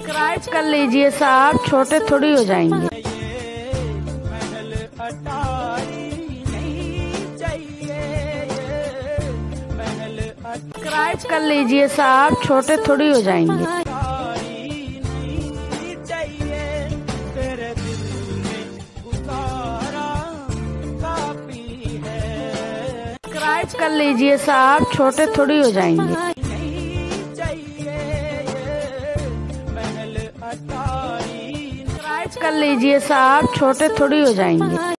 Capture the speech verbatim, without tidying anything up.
Subscribe कर लीजिए साहब, छोटे थोड़ी हो जाएंगे। सब्सक्राइब कर लीजिए साहब, छोटे थोड़ी हो जाएंगे। सब्सक्राइब कर लीजिए साहब, छोटे थोड़ी हो जाएंगे। सब्सक्राइब कर लीजिए साहब, छोटे थोड़ी हो जाएंगे।